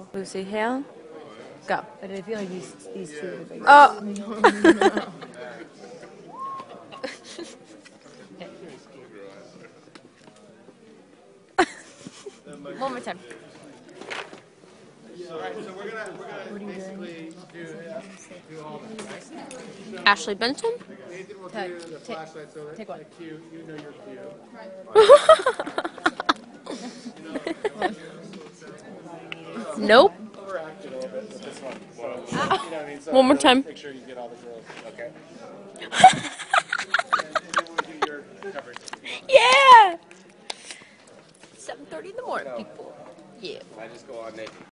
Losey, Hale, go. But I feel like these two are the big Oh! One more time. Alright, so we're gonna basically do all of them, right? Ashley Benson? Nathan will do the flashlight so that take one. like you know your cue. Nope. Overacted a little bit with this one. So, you know what I mean? So One more time. Make sure you get all the girls. Okay. And then we'll do your coverage. Yeah! 7:30 in the morning, people. Yeah. I just go on Nathan.